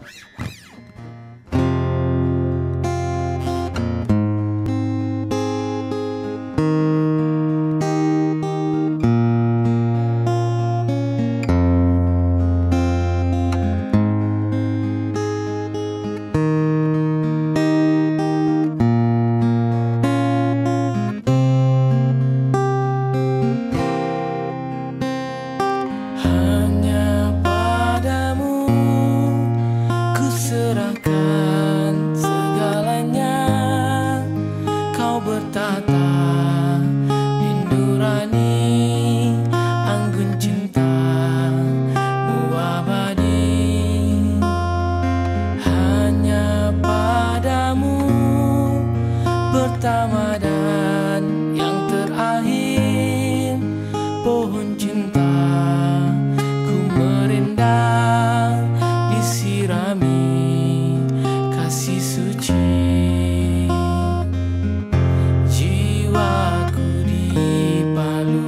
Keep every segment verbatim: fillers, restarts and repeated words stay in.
Serahkan segalanya, kau bertata di nurani, anggun cintamu abadi. Hanya padamu pertama dan yang terakhir, pohon cinta ku merindang disirami kasih suci. Jiwaku dipalu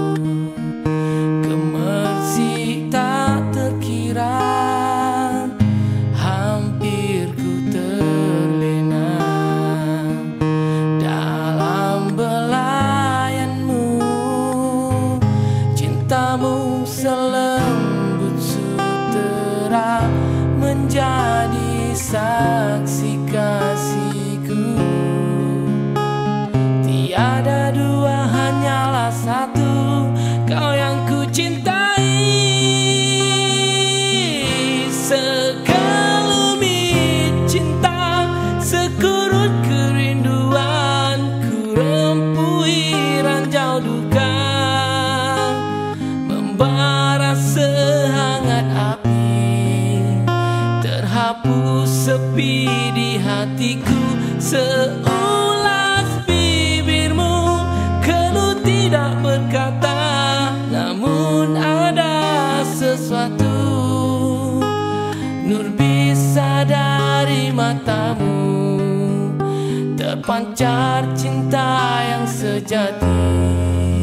gemersik tak terkira, hampir ku terlena dalam belayanmu. Cintamu selembut sutera menjadi saksi kasihku. Tiada dua, hanyalah satu, kau yang ku cintai. Sekelumit cinta, sekurut kerinduan, ku rempui ranjau duka, membara sehangat api, terhapus sepi di hatiku. Seulas bibirmu keluh tidak berkata, namun ada sesuatu nur bisa dari matamu, terpancar cinta yang sejati.